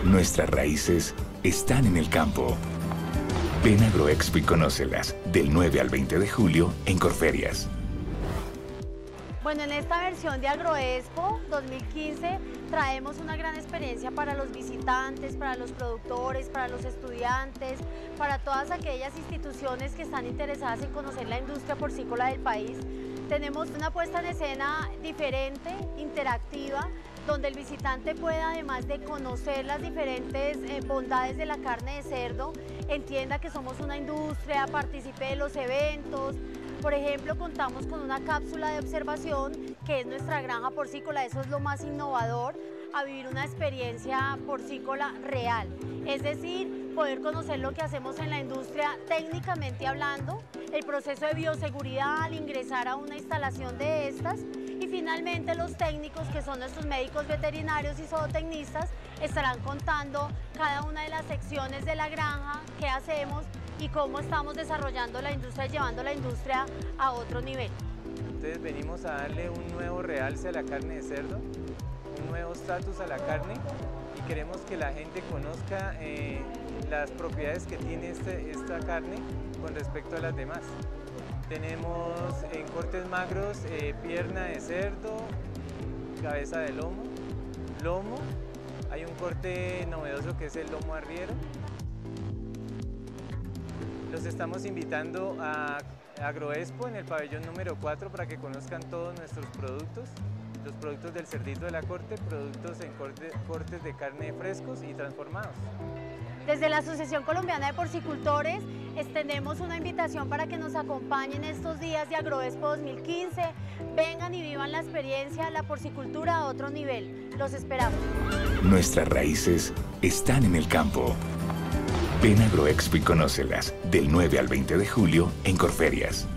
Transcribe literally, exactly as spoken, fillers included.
Nuestras raíces están en el campo. Ven a Agroexpo y conócelas del nueve al veinte de julio en Corferias. Bueno, en esta versión de Agroexpo dos mil quince traemos una gran experiencia para los visitantes, para los productores, para los estudiantes, para todas aquellas instituciones que están interesadas en conocer la industria porcícola del país. Tenemos una puesta en escena diferente, interactiva, donde el visitante pueda, además de conocer las diferentes eh, bondades de la carne de cerdo, entienda que somos una industria, participe de los eventos. Por ejemplo, contamos con una cápsula de observación que es nuestra granja porcícola, eso es lo más innovador, a vivir una experiencia porcícola real. Es decir, poder conocer lo que hacemos en la industria técnicamente hablando, el proceso de bioseguridad al ingresar a una instalación de estas, y finalmente los técnicos, que son nuestros médicos veterinarios y zootecnistas, estarán contando cada una de las secciones de la granja, qué hacemos y cómo estamos desarrollando la industria y llevando la industria a otro nivel. Entonces venimos a darle un nuevo realce a la carne de cerdo, un nuevo estatus a la carne, y queremos que la gente conozca eh, las propiedades que tiene este, esta carne con respecto a las demás. Tenemos en cortes magros eh, pierna de cerdo, cabeza de lomo, lomo, hay un corte novedoso que es el lomo arriero. Los estamos invitando a Agroexpo en el pabellón número cuatro para que conozcan todos nuestros productos, los productos del cerdito de la corte, productos en corte, cortes de carne frescos y transformados. Desde la Asociación Colombiana de Porcicultores extendemos una invitación para que nos acompañen estos días de Agroexpo dos mil quince, vengan y vivan la experiencia, la porcicultura a otro nivel. Los esperamos. Nuestras raíces están en el campo. Ven a Agroexpo y conócelas del nueve al veinte de julio en Corferias.